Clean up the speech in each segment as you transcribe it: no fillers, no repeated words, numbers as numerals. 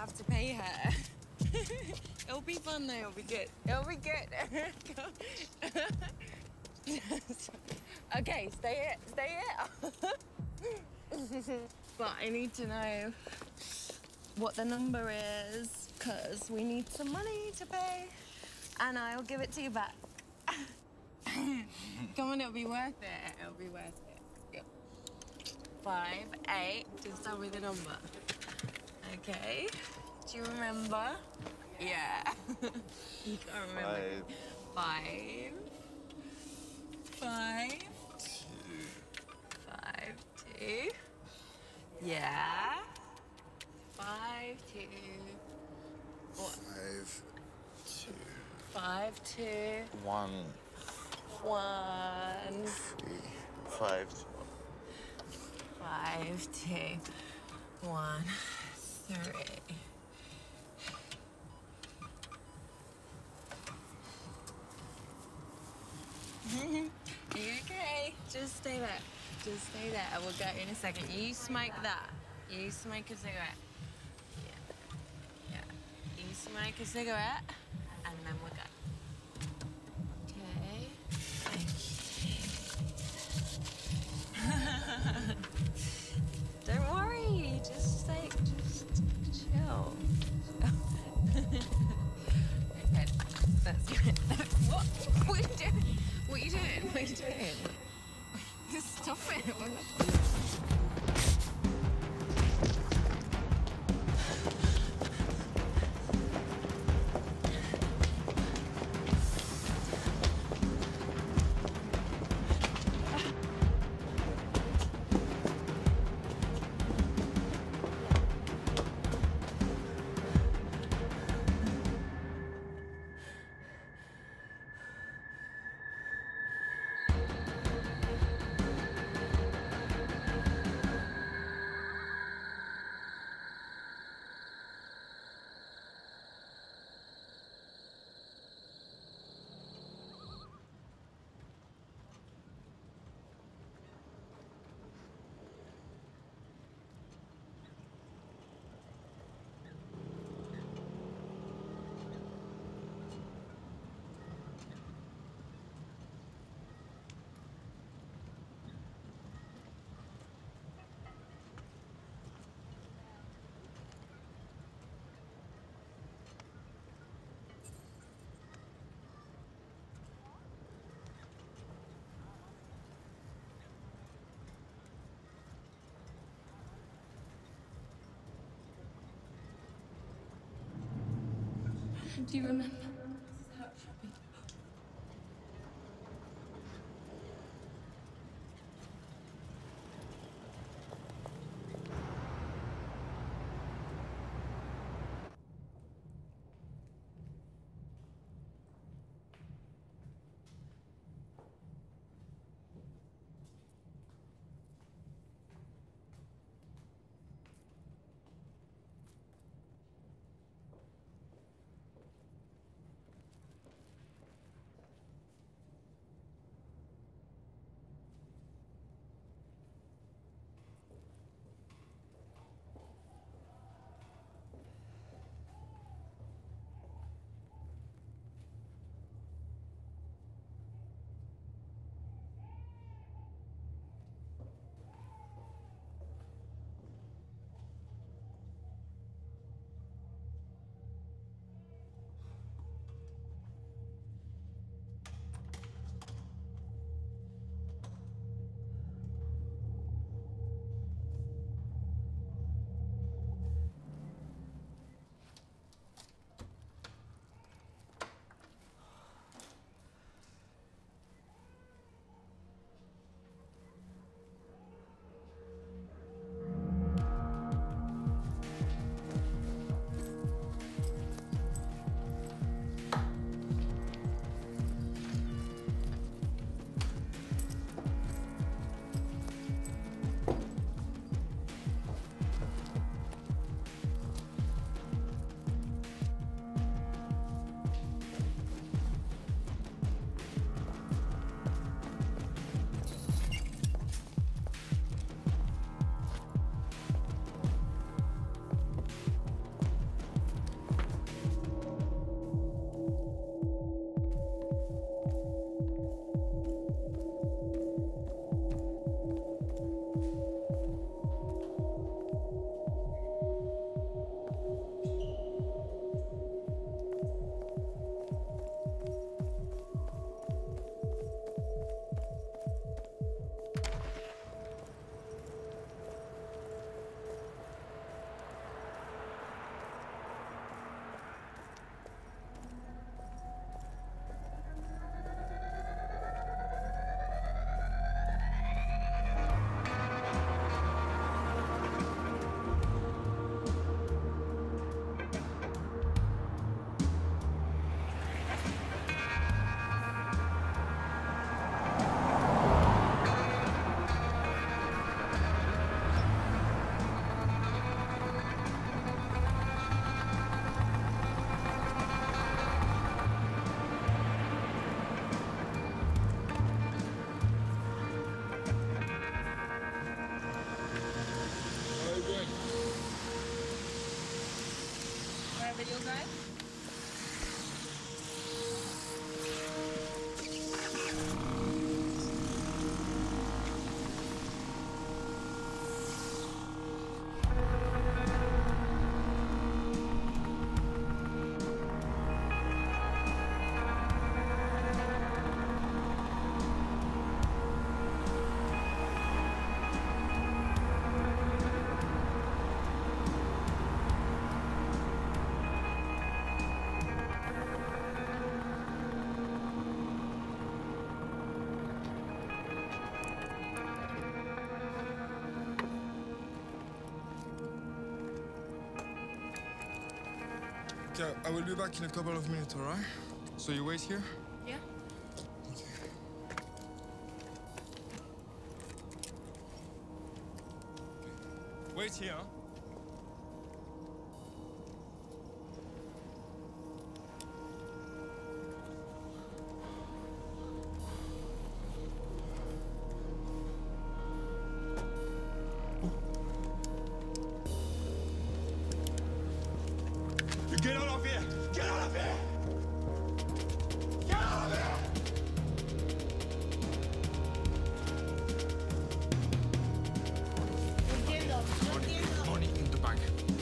have to pay her. It'll be fun though, it'll be good. It'll be good. Okay, stay here. But I need to know what the number is, because we need some money to pay, and I'll give it to you back. Come on, it'll be worth it. It'll be worth it. Yep. 5, 8, just tell me the number. Okay. Do you remember? Yeah. You can't remember. 5. 5. 5, 2. Yeah. 5, 2. What? 5, 2. 5, 2. 1. 1. 3. 5, 2. 5, 2. 1, 3. Are you okay? Just stay there. Just stay there. I will go in a second. You smoke that. You smoke a cigarette. Yeah. You smoke a cigarette, and then we'll go. Okay. Don't worry. Just chill. Okay. That's good. What? What are you doing? What are you doing? What are you doing? Stop it. Do you remember? Okay, I will be back in a couple of minutes, all right? So you wait here? Yeah. Wait here, huh? Get out of here! Get out of here! Get out of here! Money in the bag.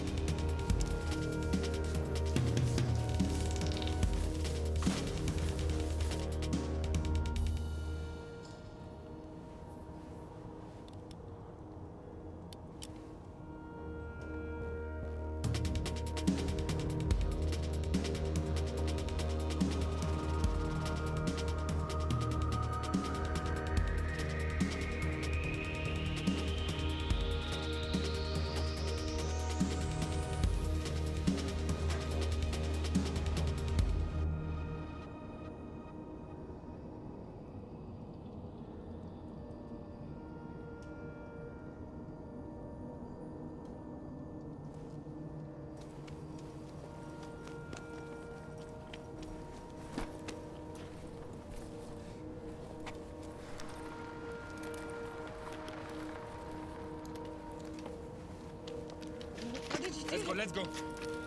What did you do? Let's go, let's go. Okay.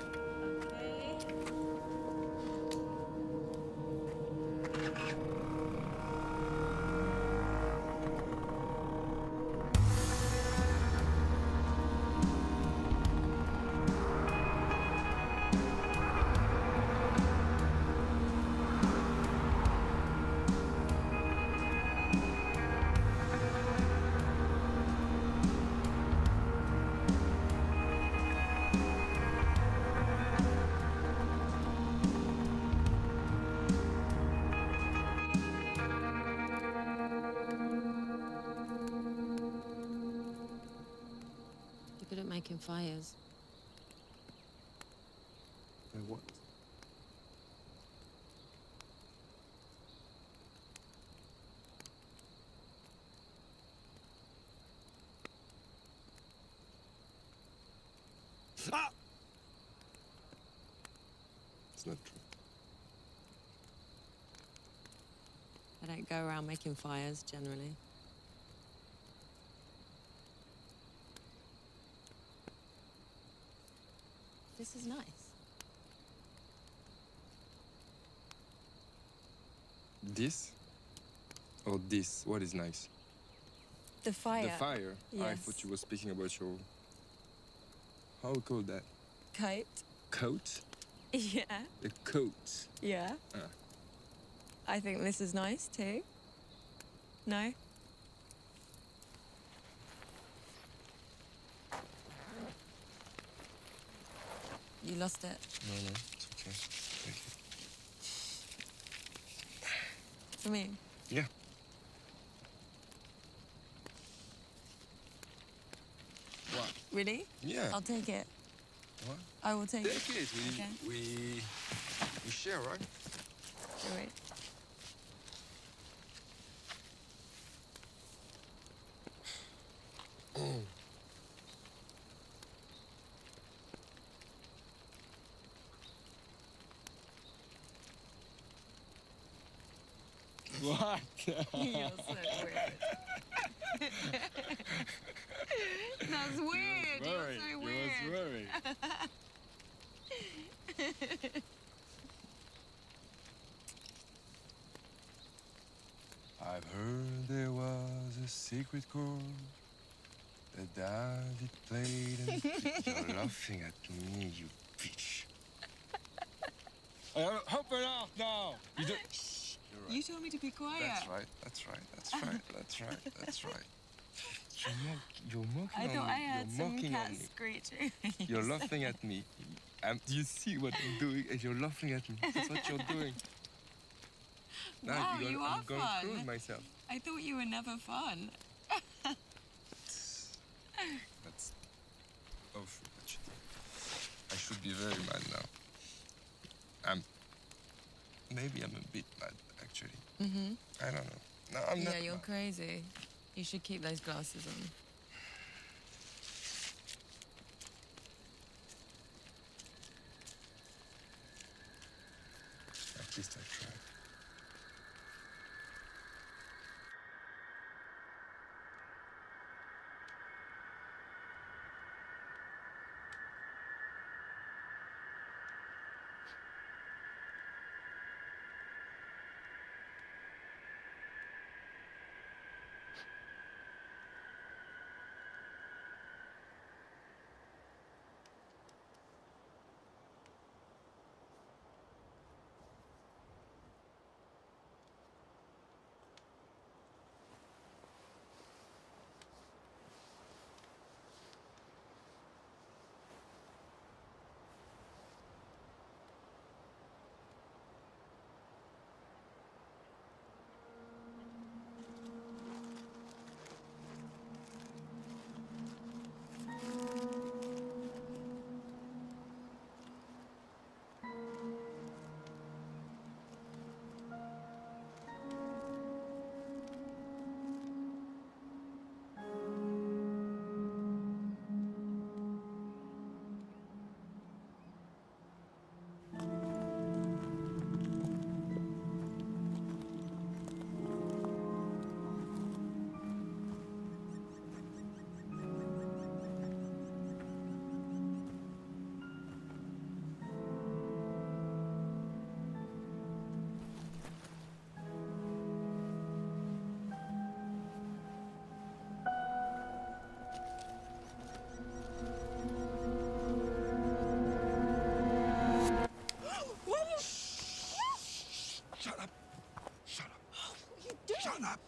You're good at making fires. What? Ah! It's not true. I don't go around making fires generally. This is nice. This? Or this? What is nice? The fire. The fire? I Yes. thought you were speaking about your... How we call that? Coat. Coat? Yeah. The coat. Yeah. Ah. I think this is nice too. No? You lost it. No, it's okay. Thank you. For me. Yeah. What? Really? Yeah. I'll take it. What? I will take it. Take it. Okay. We share, right? Do it. What? You're so weird. That's weird. You're so weird. You was worried. I've heard there was a secret chord that David played and you're laughing at me, you bitch. Open up now! You don't... You're right. You told me to be quiet. That's right, that's right, that's right, that's right, that's right. You're mocking I on thought me. I heard You're some mocking cat on me. screeching. You're laughing at me. Do you see what I'm doing? And you're laughing at me. That's what you're doing. Wow, I'm you are I'm going fun. through it myself. I thought you were never fun. That's awful, actually. I should be very mad now. maybe I'm a bit mad, actually. Mm-hmm. I don't know. No, I'm not. Yeah, you're crazy. You should keep those glasses on. At least I tried. Shut up! Shut up! What are you doing? Shut up!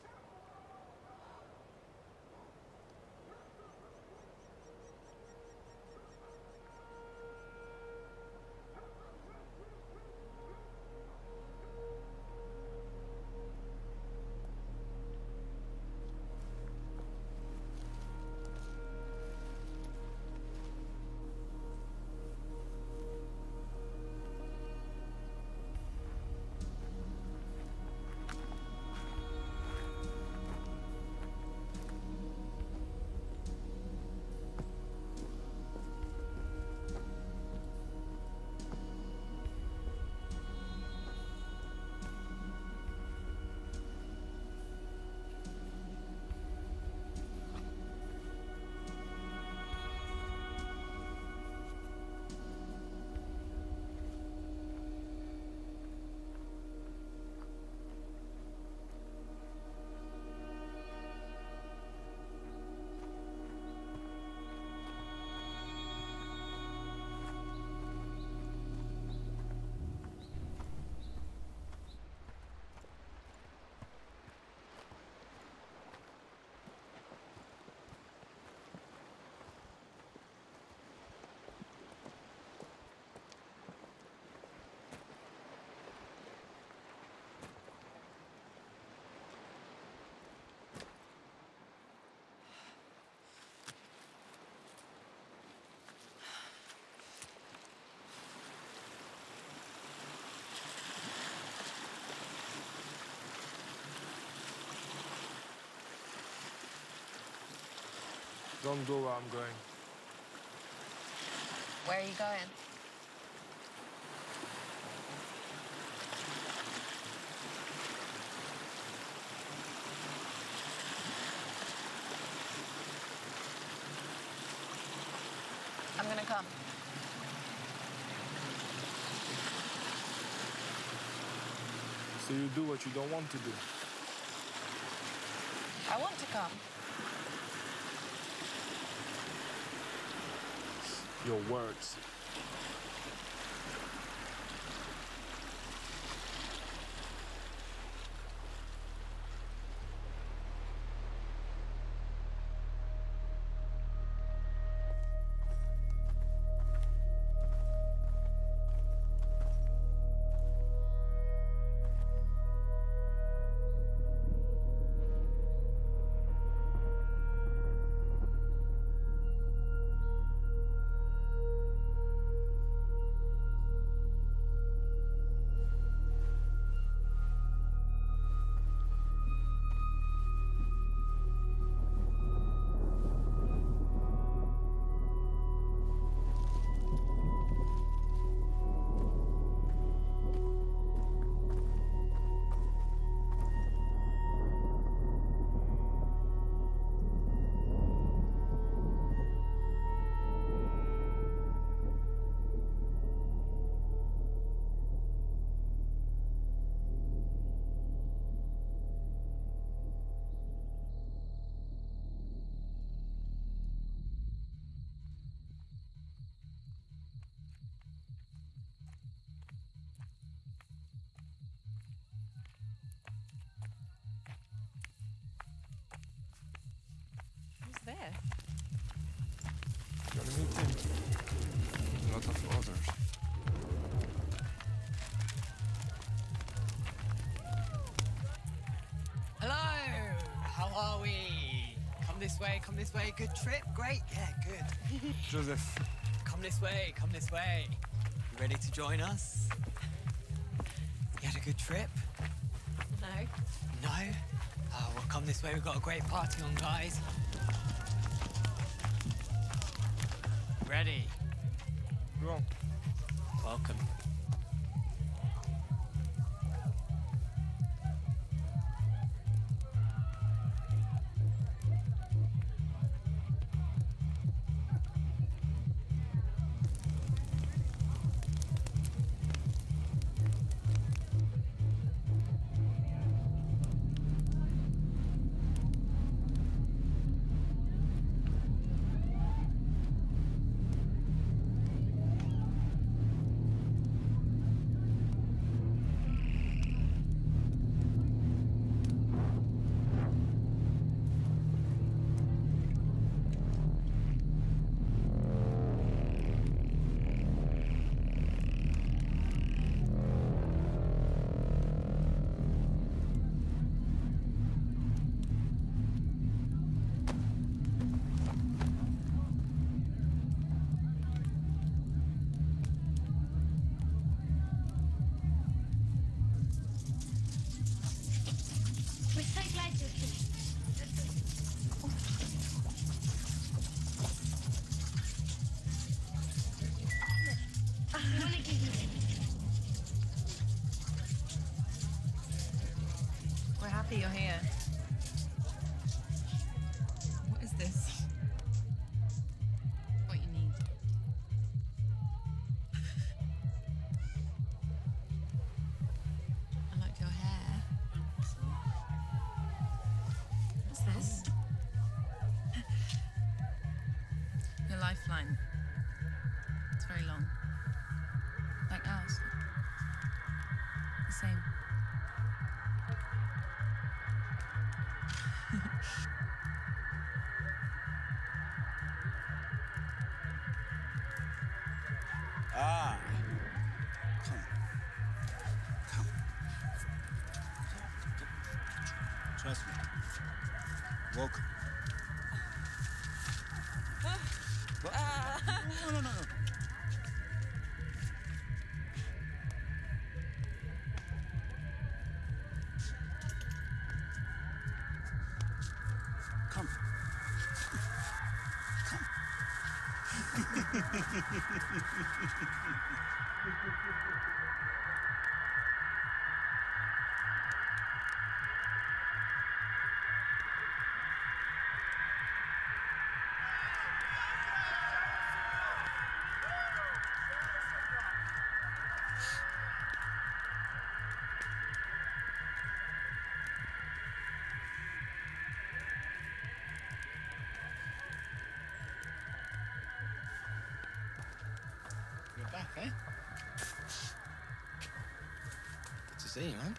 Don't go where I'm going. Where are you going? I'm gonna come. So you do what you don't want to do. I want to come. Your words. others. Hello! How are we? Come this way, come this way. Good trip? Great? Yeah, good. Joseph. Come this way, come this way. You ready to join us? You had a good trip? No. No? Oh, well, come this way. We've got a great party on, guys. Ready? Go on. Welcome. We're so glad you're here. We want to give you this. We're happy you're here. What is this? What you need? I like your hair. What's this? Your lifeline. It's very long. Like ours. The same. Ah. Come. Come. Trust me. Welcome. What? No. Come. You're back, eh? Good to see you, man.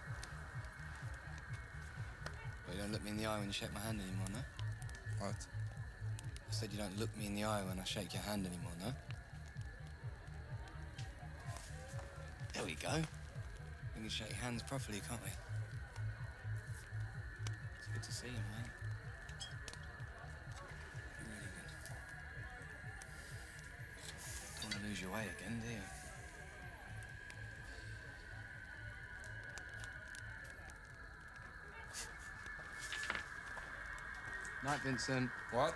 Well, you don't look me in the eye when you shake my hand anymore, no? What? I said you don't look me in the eye when I shake your hand anymore, no? There we go. We can shake hands properly, can't we? It's good to see you, man. You're really good. Don't want to lose your way again, do you? Night, Vincent. What?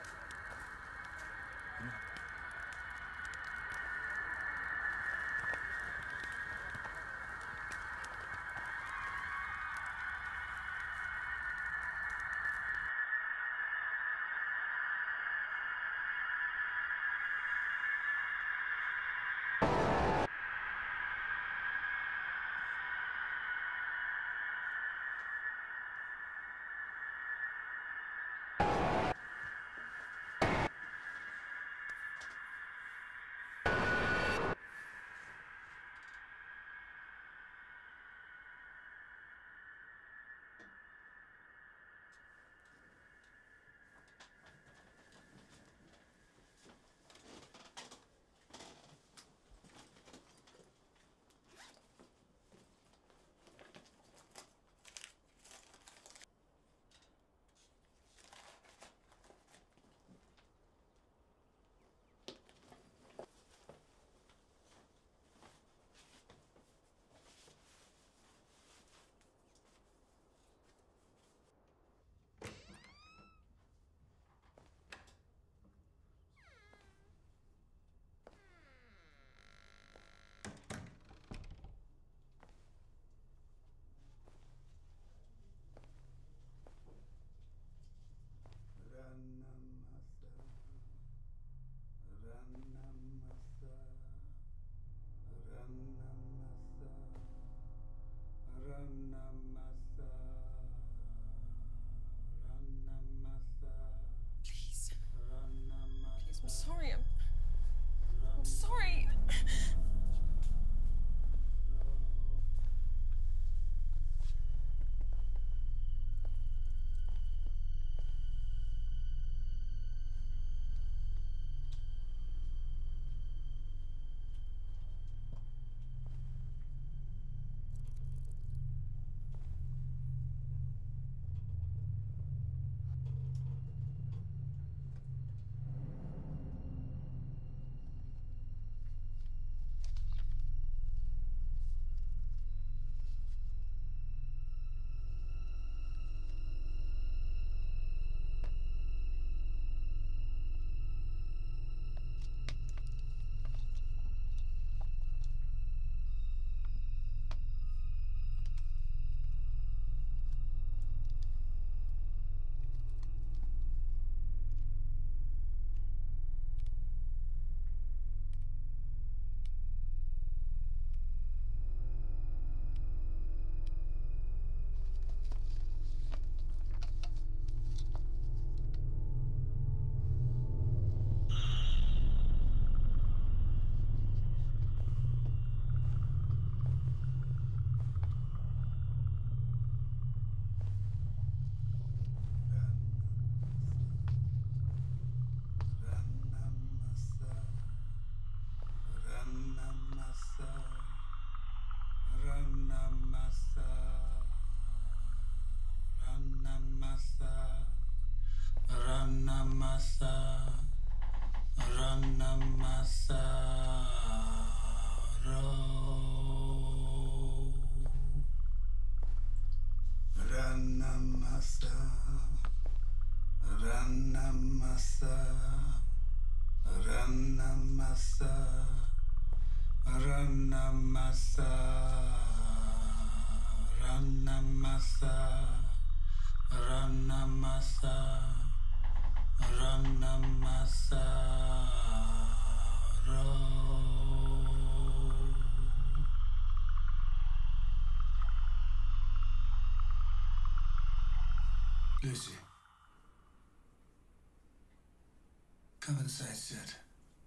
Lucy, come inside, sit.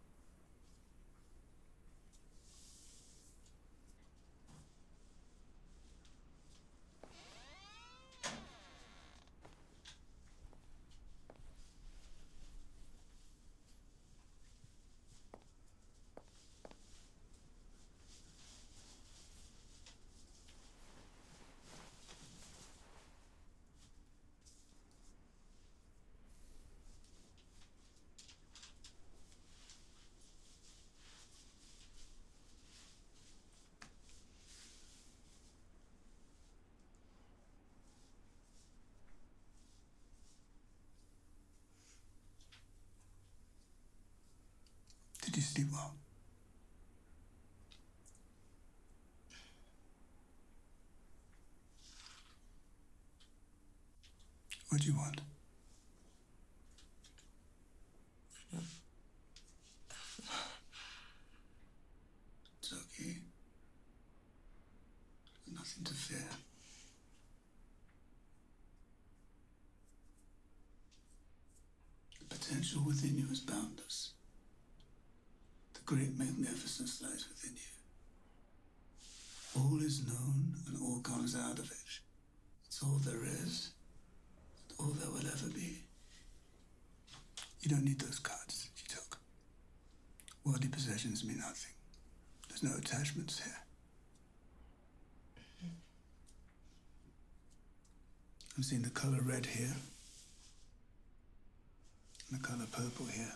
Did you sleep well? What do you want? It's okay. Nothing to fear. The potential within you is boundless. The great magnificence lies within you. All is known and all comes out of it. It's all there is, and all there will ever be. You don't need those cards you took. Worldly possessions mean nothing. There's no attachments here. I'm seeing the color red here, and the color purple here.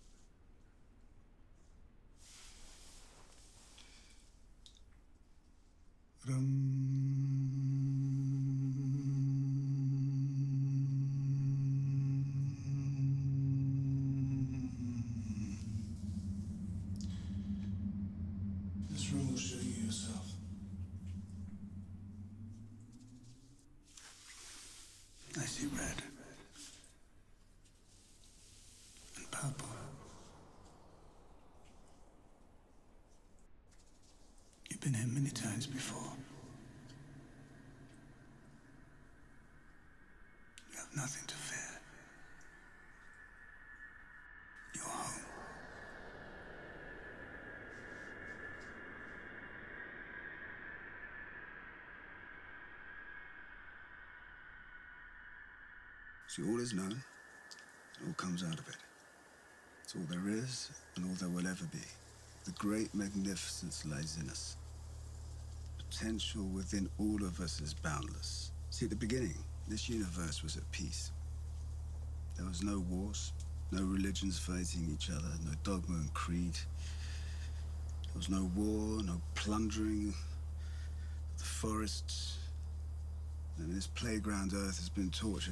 This room will show you yourself. I see red and purple. You've been here many times before. You have nothing to fear. You're home. See, all is known, all comes out of it. It's all there is, and all there will ever be. The great magnificence lies in us. Potential within all of us is boundless. See, at the beginning, this universe was at peace. There was no wars, no religions fighting each other, no dogma and creed. There was no war, no plundering of the forests. And this playground Earth has been tortured.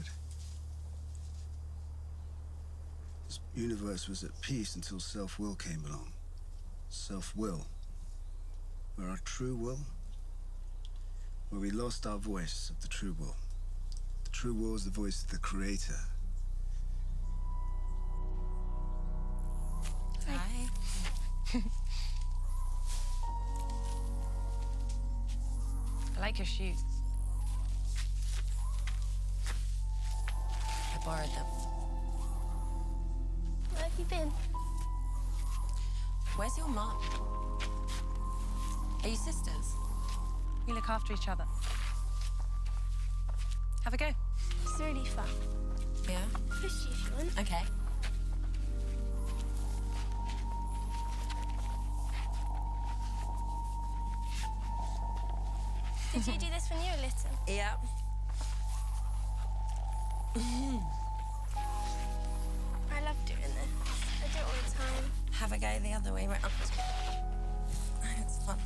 This universe was at peace until self-will came along. Self-will. Where our true will, where we lost our voice of the true will. The true will is the voice of the creator. Hi. I like your shoes. I borrowed them. Where have you been? Where's your mom? Are you sisters? We look after each other. Have a go. It's really fun. Yeah? Push you if you want. Okay. Did you do this when you were little? Yeah. I love doing this. I do it all the time. Have a I go the other way round? It's fun.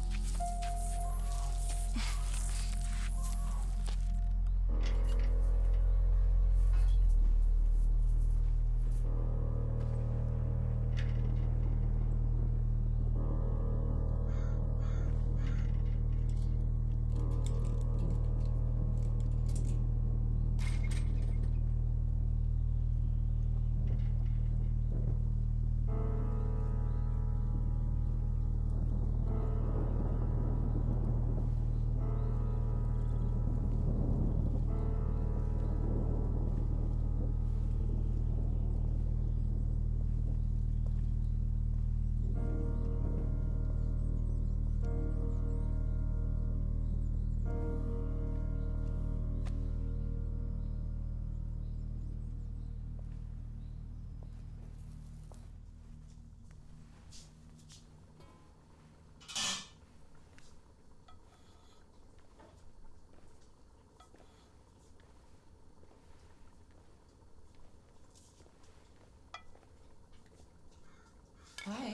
Hi.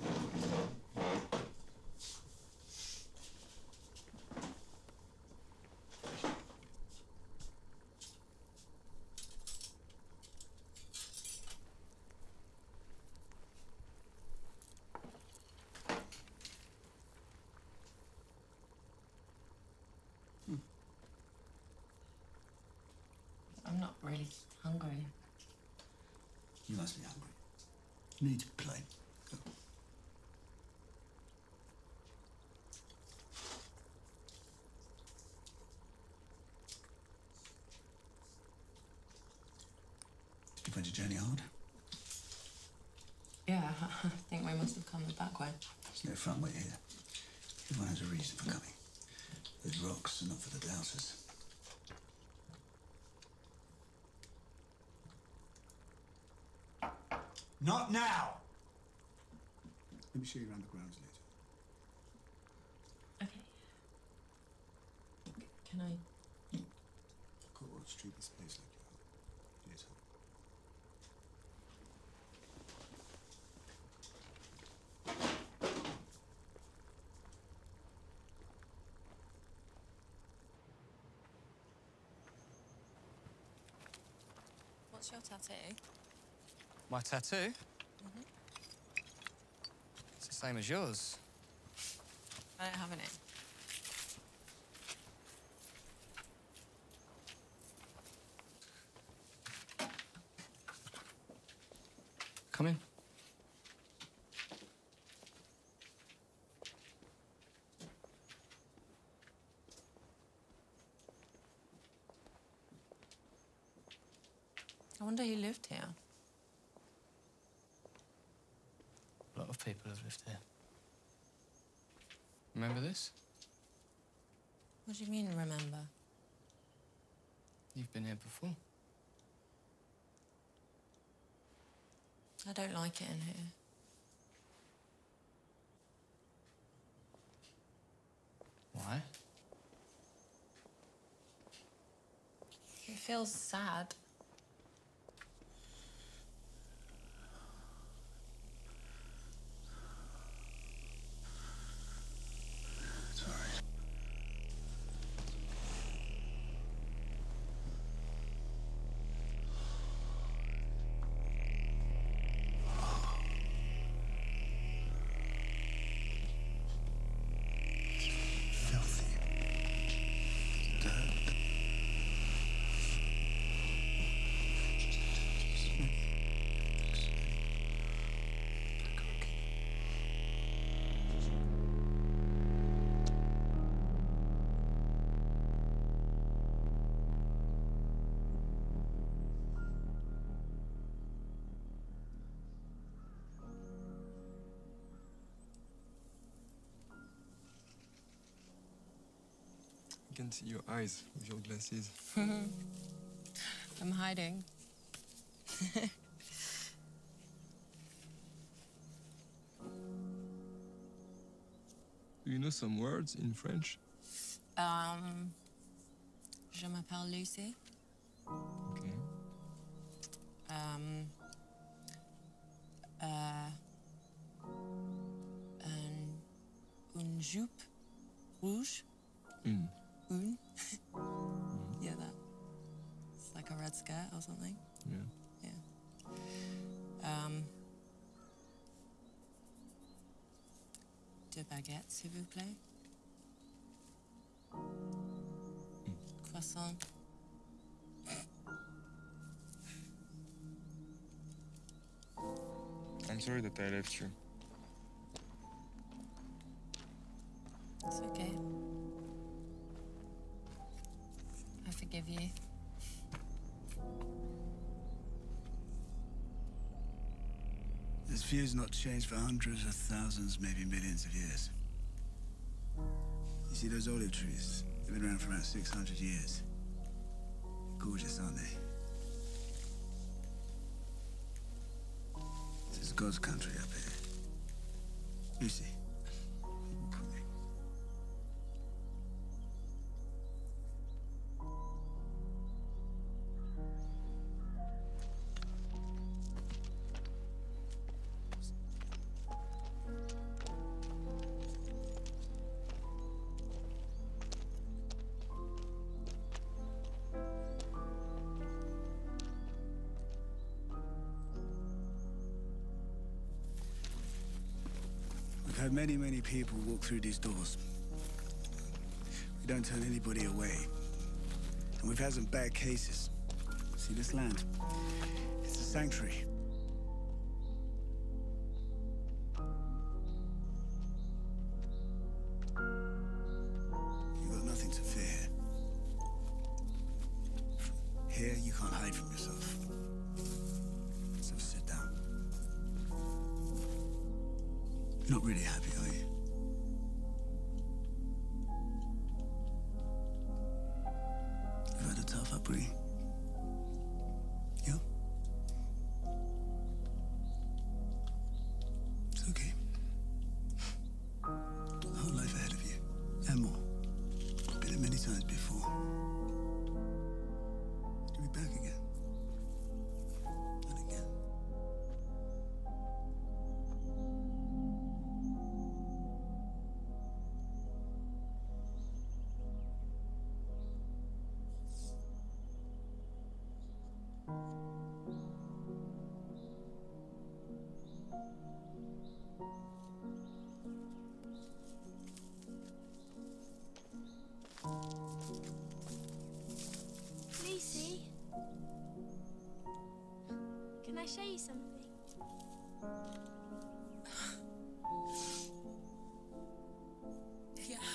I'm not really hungry. You must be hungry. You need to play. Go. Did you find your journey hard? Yeah, I think we must have come the back way. It's no fun, we're here. Everyone has a reason for coming. Those rocks are not for the doubters. Not now! Let me show you around the grounds later. Okay. Can I? Courts treat this place like your home. Yes, home. What's your tattoo? My tattoo? It's the same as yours. I don't have any. Come in. I wonder who lived here. A lot of people have lived here. Remember this? What do you mean, remember? You've been here before. I don't like it in here. Why? It feels sad. I can see your eyes with your glasses. I'm hiding. Do you know some words in French? Je m'appelle Lucy. Okay. jupe rouge. Mm. Un. Yeah, that. It's like a red skirt or something. Yeah. Deux baguettes, s'il vous plaît. Croissant. I'm sorry that I left you. It's okay. I forgive you. This view's not changed for hundreds of thousands, maybe millions of years. You see those olive trees? They've been around for around 600 years. Gorgeous, aren't they? This is God's country up here. Lucy. We've had many, many people walk through these doors. We don't turn anybody away. And we've had some bad cases. See this land? It's a sanctuary. You've got nothing to fear. Here, you can't hide from yourself. So sit down. You're not really happy, are you? You've had a tough upbringing. Yeah? It's okay. A whole life ahead of you. And more. Been it many times before. You'll be back again. And again. Lucy, can I show you something? Yeah.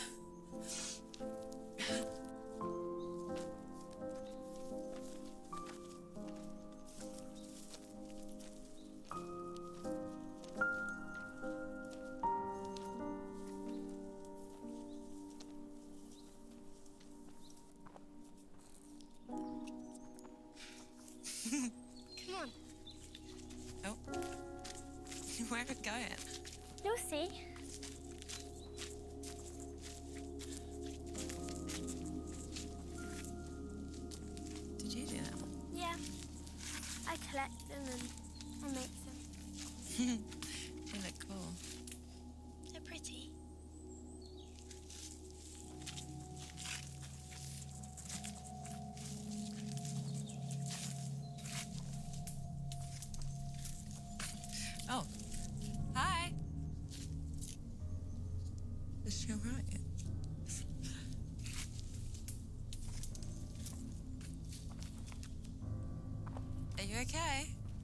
Come on. Oh. Where are we going? You'll see. Did you do that one? Yeah. I collect them and I make them. They look cool. They're pretty. Oh. Hi. Is she alright? Are you okay?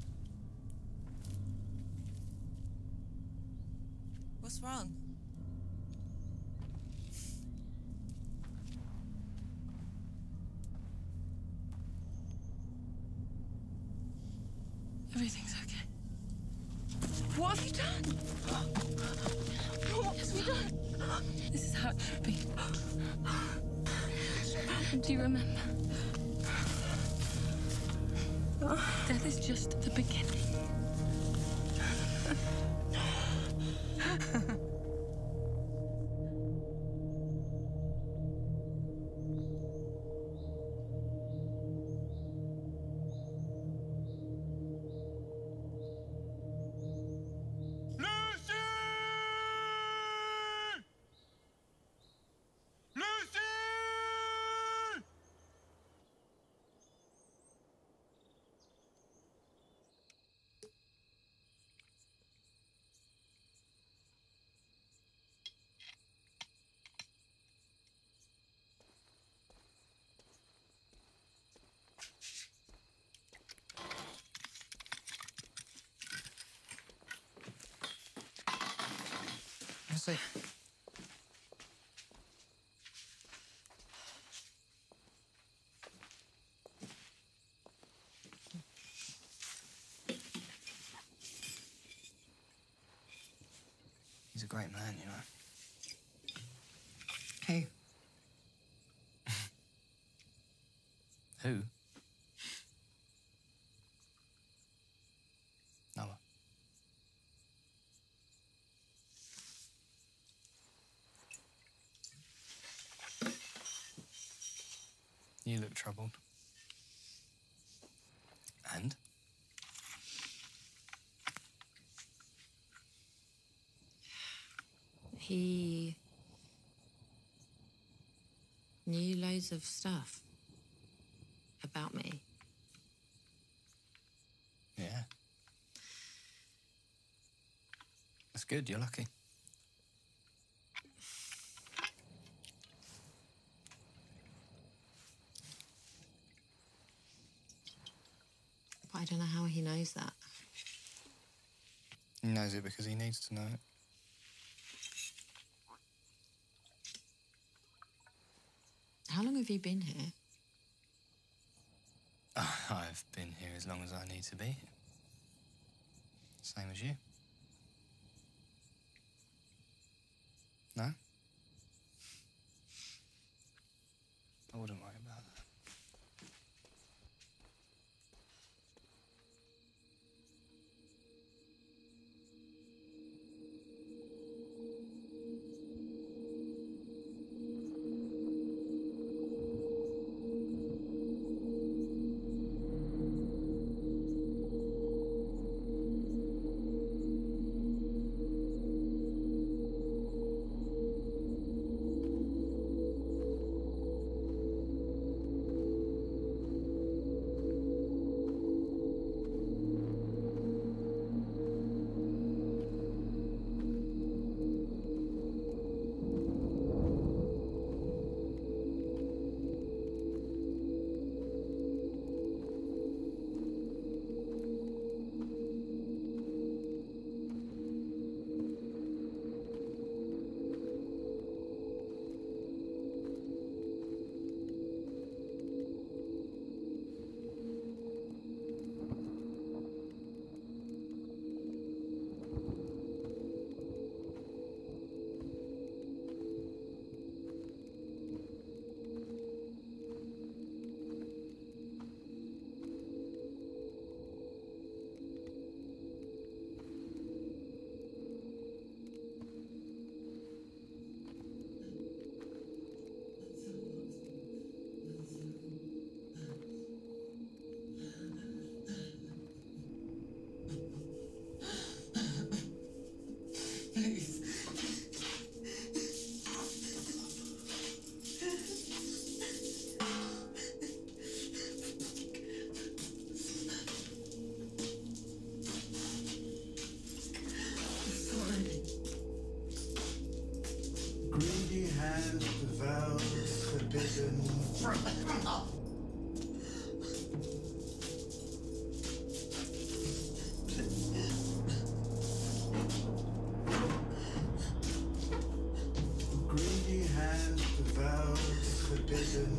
What's wrong? Everything's okay. What have you done? What have you done? This is how it should be. Do you remember? Death is just the beginning. see. He's a great man, you know. Hey. Who? Noah. You look troubled. And? He knew loads of stuff about me. Yeah. That's good, you're lucky. But I don't know how he knows that. He knows it because he needs to know it. How long have you been here? I've been here as long as I need to be here. Same as you. No? I wouldn't worry about that. Greedy hands devour forbidden. Greedy hands devour forbidden.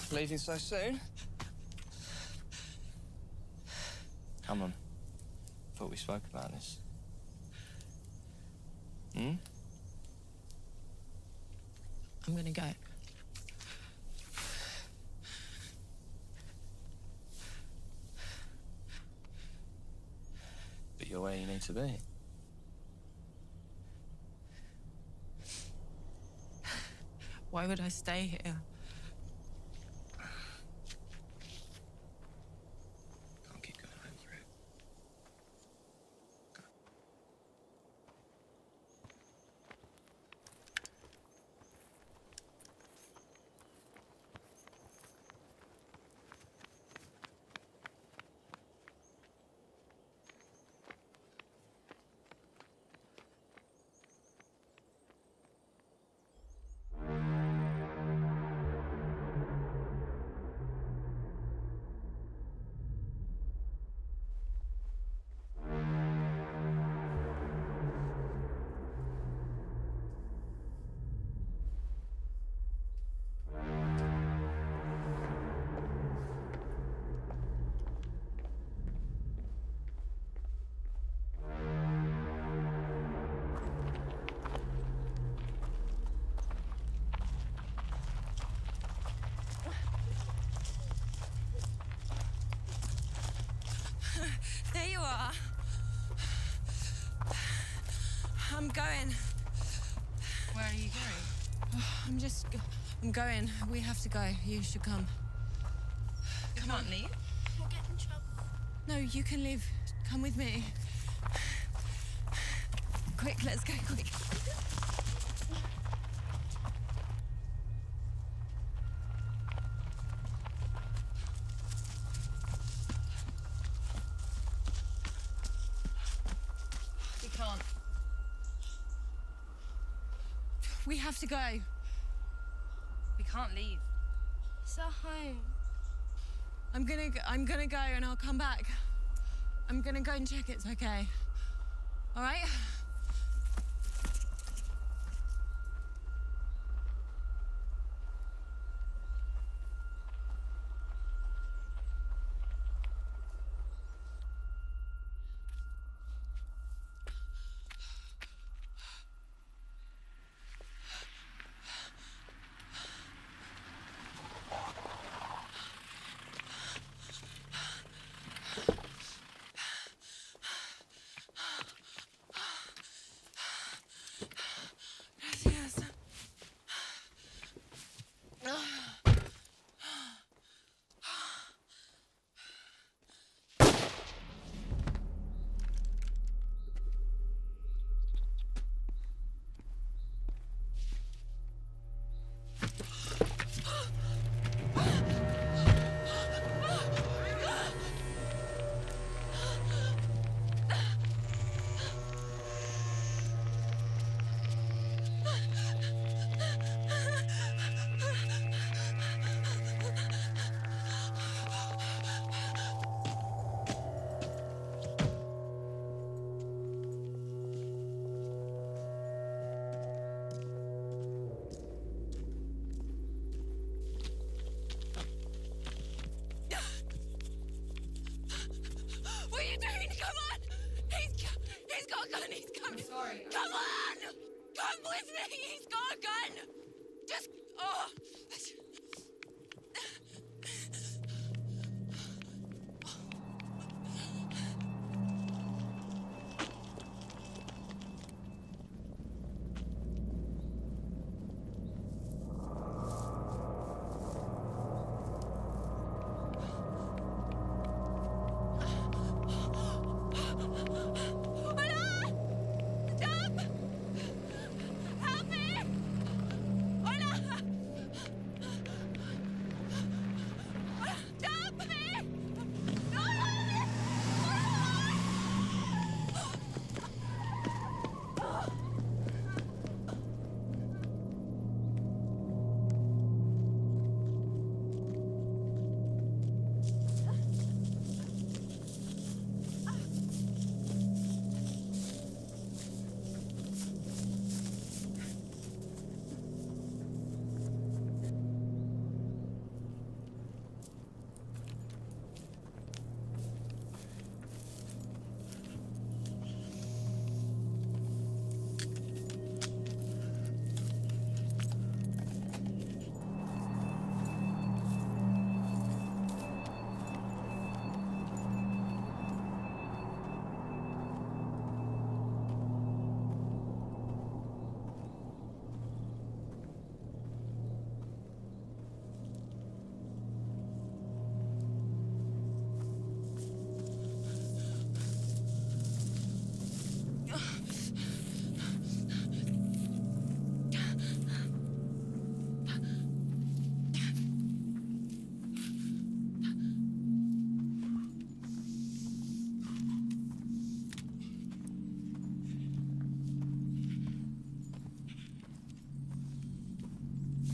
Leaving so soon? Come on. Thought we spoke about this. Hmm? I'm gonna go. But you're where you need to be. Why would I stay here? Can't keep going home for it. Go. There you are. I'm going. Where are you going? I'm going. We have to go. You should come. Come on, leave. We'll get in trouble. No, you can leave. Come with me. Quick, let's go, quick. We can't. We have to go. We can't leave. It's our home. I'm gonna go and I'll come back. I'm gonna go and check it's okay. All right? Gracias. What are you doing? Come on! He's got a gun. He's coming. Sorry. Come on! Come with me. He's got a gun. Just oh. Stop! Help me!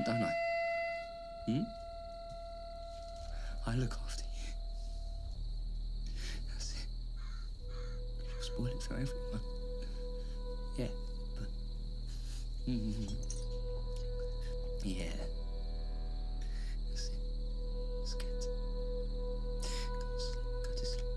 Don't I? I look after you. That's it. You'll spoil it for everyone. Yeah, but... Yeah. That's it. It's good. Go to sleep.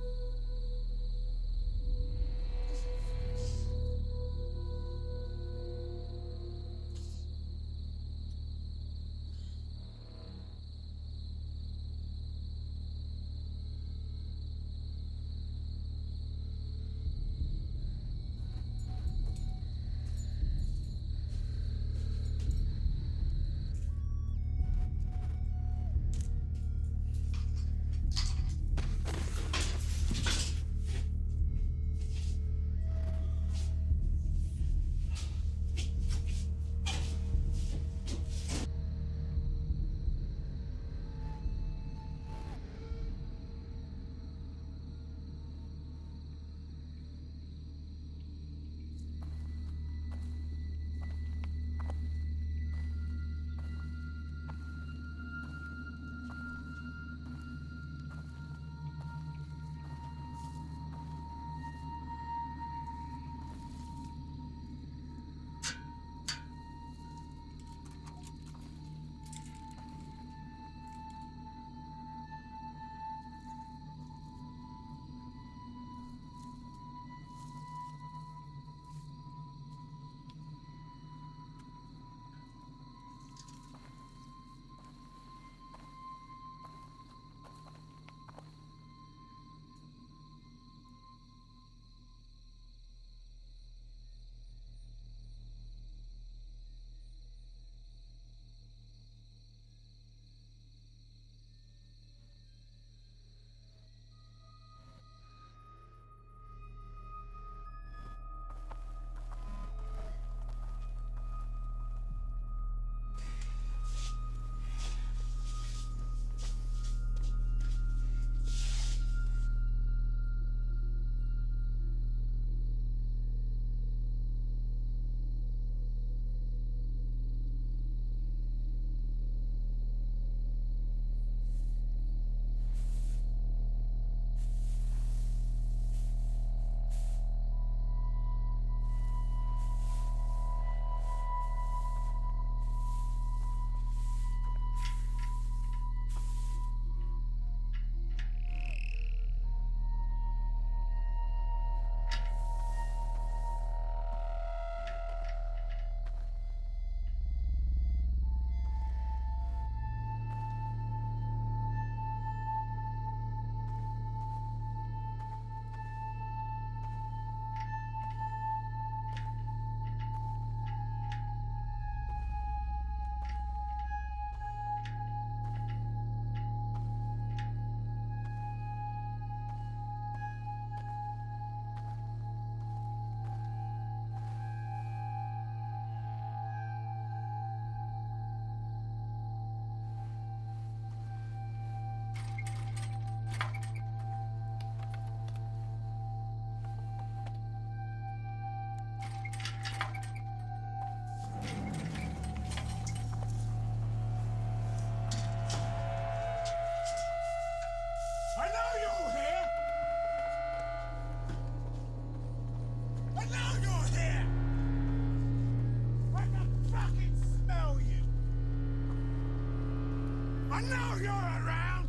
I know you're around!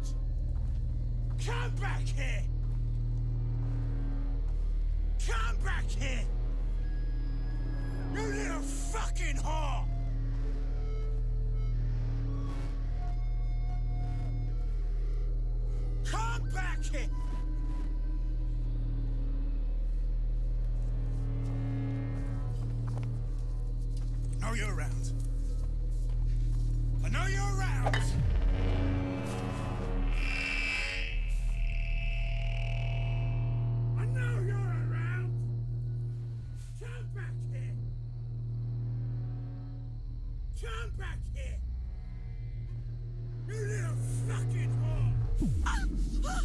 Come back here! Come back here! You little fucking whore! Come back here! I know you're around. I know you're around! I know you're around! Come back here! Come back here! You little fucking whore!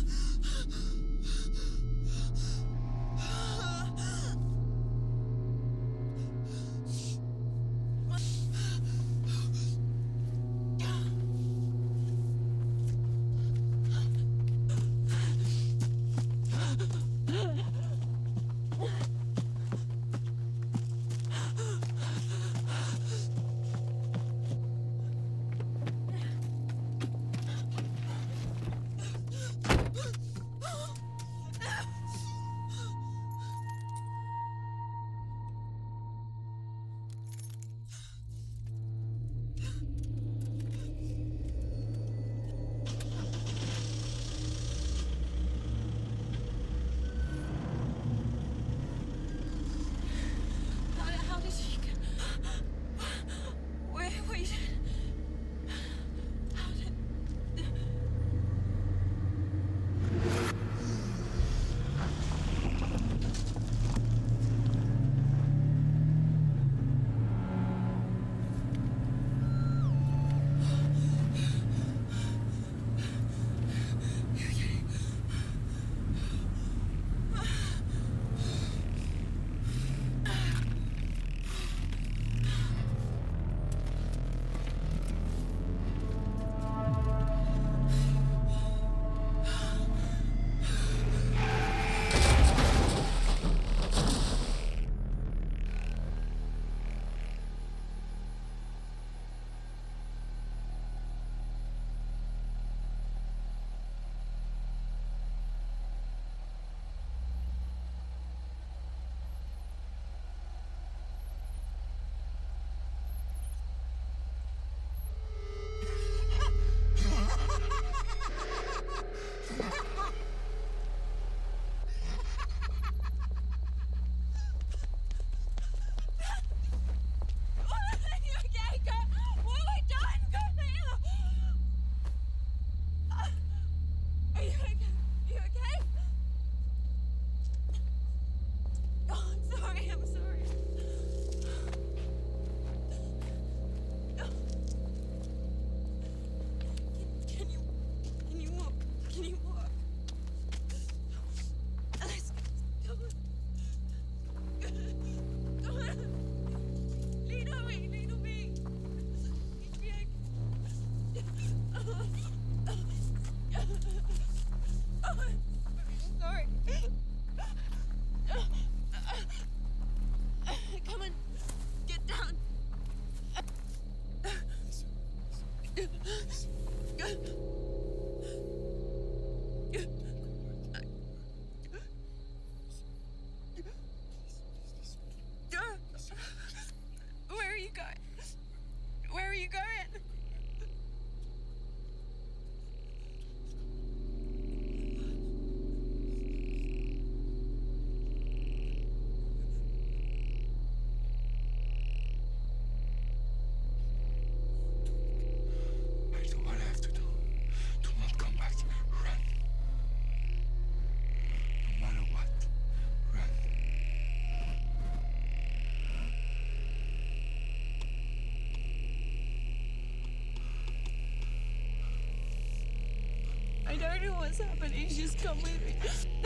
don't know what's happening. Just come with me.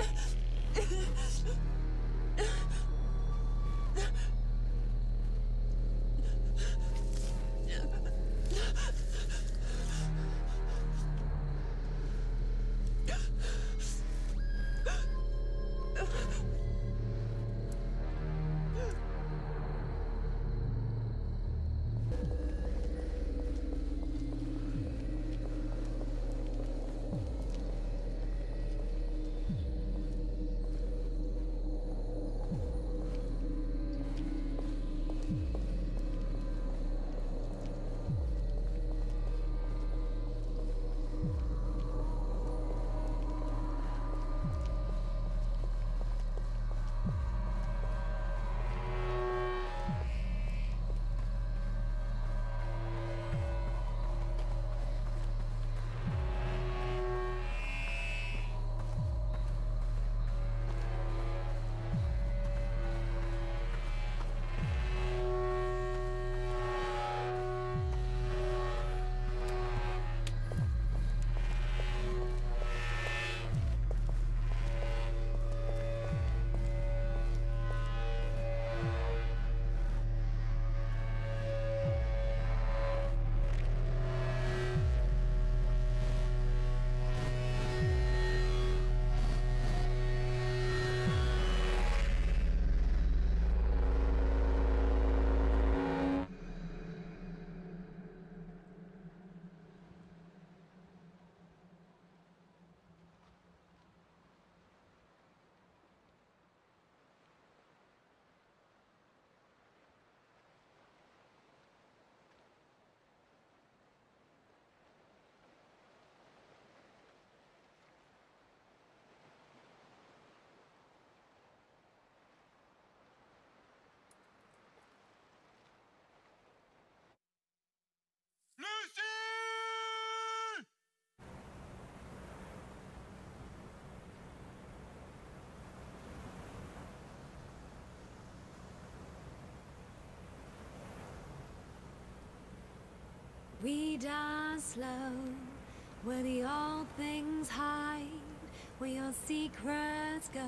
We die slow, where the old things hide, where your secrets go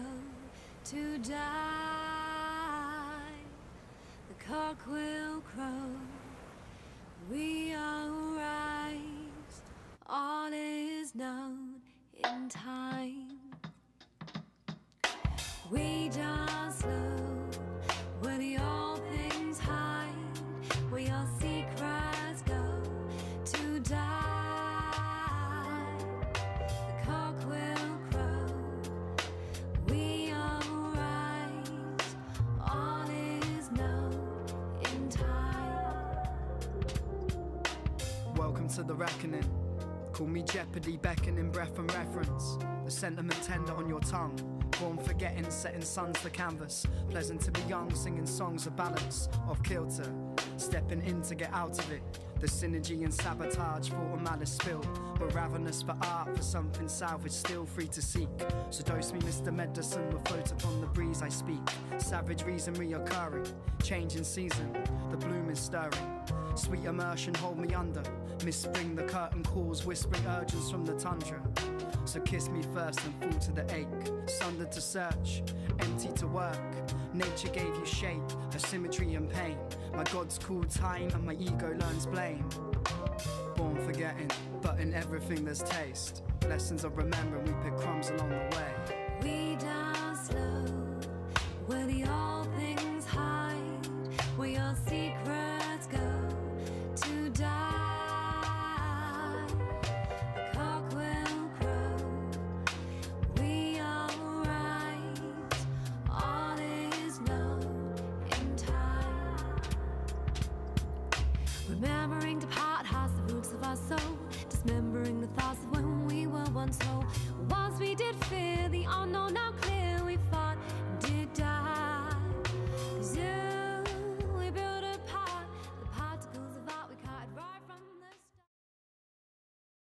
to die. The cock will crow, we all rise, all is known in time. We die slow, where the old things hide, where your secrets go to die. The cock will crow, we all rise, all is known in time. Welcome to the reckoning. Call me Jeopardy, beckoning breath and reference. The sentiment tender on your tongue. Born forgetting, setting suns to canvas. Pleasant to be young, singing songs of balance. Off kilter, stepping in to get out of it. The synergy and sabotage, thought of malice spilled. But ravenous for art, for something salvage, still free to seek. So dose me, Mr. Medicine, will float upon the breeze I speak. Savage reason reoccurring, changing season, the bloom is stirring. Sweet immersion, hold me under. Miss spring, the curtain calls, whispering urgence from the tundra. So kiss me first and fall to the ache. Sundered to search, empty to work. Nature gave you shape, her symmetry and pain. My gods call time and my ego learns blame. Born forgetting, but in everything there's taste. Lessons of remembering, we pick crumbs along the way. We die slow, where the old things hide, where your secrets go to die. The cock will crow, we all rise, all is known in time. Remembering to part has the roots of our soul, dismembering the thoughts of when we were once whole. Once we did fear the unknown.